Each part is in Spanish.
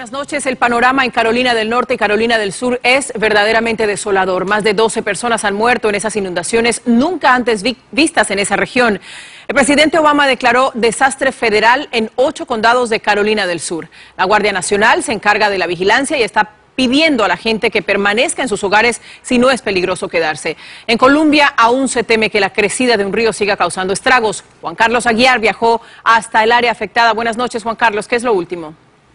Buenas noches. El panorama en Carolina del Norte y Carolina del Sur es verdaderamente desolador. Más de 12 personas han muerto en esas inundaciones nunca antes vistas en esa región. El presidente Obama declaró desastre federal en 8 condados de Carolina del Sur. La Guardia Nacional se encarga de la vigilancia y está pidiendo a la gente que permanezca en sus hogares si no es peligroso quedarse. En Colombia aún se teme que la crecida de un río siga causando estragos. Juan Carlos Aguiar viajó hasta el área afectada. Buenas noches, Juan Carlos. ¿Qué es lo último?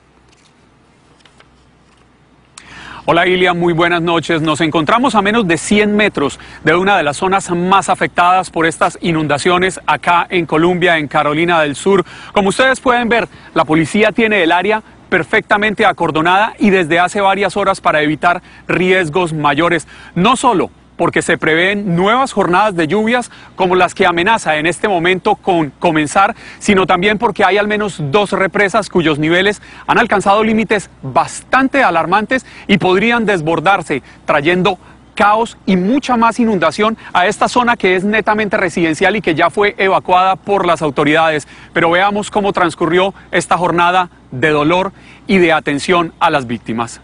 Hola Ilia, muy buenas noches. Nos encontramos a menos de 100 metros de una de las zonas más afectadas por estas inundaciones acá en Colombia, en Carolina del Sur. Como ustedes pueden ver, la policía tiene el área perfectamente acordonada y desde hace varias horas para evitar riesgos mayores. No solo porque se prevén nuevas jornadas de lluvias como las que amenaza en este momento con comenzar, sino también porque hay al menos 2 represas cuyos niveles han alcanzado límites bastante alarmantes y podrían desbordarse, trayendo caos y mucha más inundación a esta zona que es netamente residencial y que ya fue evacuada por las autoridades. Pero veamos cómo transcurrió esta jornada de dolor y de atención a las víctimas.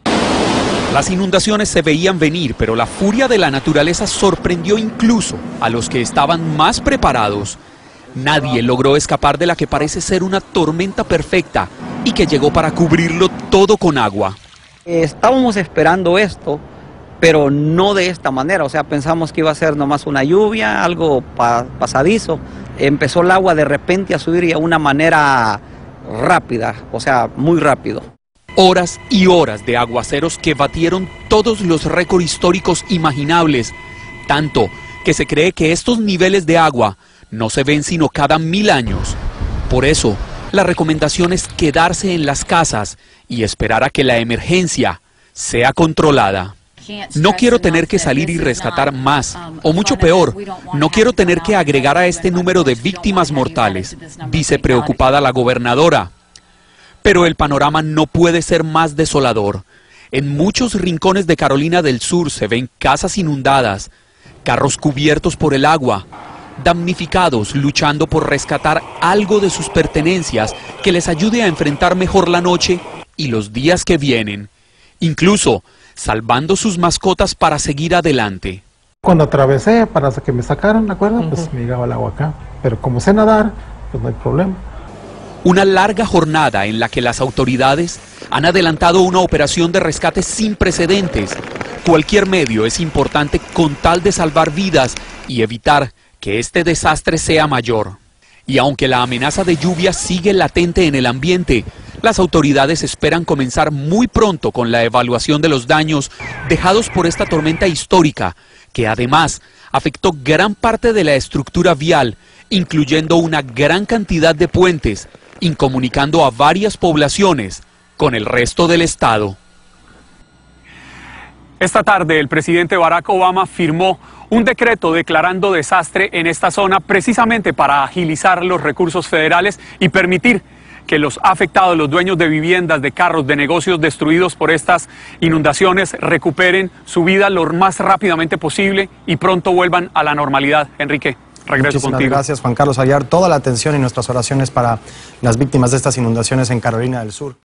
Las inundaciones se veían venir, pero la furia de la naturaleza sorprendió incluso a los que estaban más preparados. Nadie logró escapar de la que parece ser una tormenta perfecta y que llegó para cubrirlo todo con agua. Estábamos esperando esto, pero no de esta manera. O sea, pensamos que iba a ser nomás una lluvia, algo pasadizo. Empezó el agua de repente a subir y a una manera rápida, o sea, muy rápido. Horas y horas de aguaceros que batieron todos los récords históricos imaginables, tanto que se cree que estos niveles de agua no se ven sino cada 1000 años. Por eso, la recomendación es quedarse en las casas y esperar a que la emergencia sea controlada. No quiero tener que salir y rescatar más, o mucho peor, no quiero tener que agregar a este número de víctimas mortales, dice preocupada la gobernadora. Pero el panorama no puede ser más desolador. En muchos rincones de Carolina del Sur se ven casas inundadas, carros cubiertos por el agua, damnificados luchando por rescatar algo de sus pertenencias que les ayude a enfrentar mejor la noche y los días que vienen, incluso salvando sus mascotas para seguir adelante. Cuando atravesé para que me sacaran, ¿de acuerdo? Pues me llegaba el agua acá, pero como sé nadar, pues no hay problema. Una larga jornada en la que las autoridades han adelantado una operación de rescate sin precedentes. Cualquier medio es importante con tal de salvar vidas y evitar que este desastre sea mayor. Y aunque la amenaza de lluvia sigue latente en el ambiente, las autoridades esperan comenzar muy pronto con la evaluación de los daños dejados por esta tormenta histórica, que además afectó gran parte de la estructura vial, incluyendo una gran cantidad de puentes, incomunicando a varias poblaciones con el resto del estado. Esta tarde el presidente Barack Obama firmó un decreto declarando desastre en esta zona precisamente para agilizar los recursos federales y permitir que los afectados, los dueños de viviendas, de carros, de negocios destruidos por estas inundaciones recuperen su vida lo más rápidamente posible y pronto vuelvan a la normalidad. Enrique, regreso Muchísimas contigo. Gracias, Juan Carlos Aguiar. Toda la atención y nuestras oraciones para las víctimas de estas inundaciones en Carolina del Sur.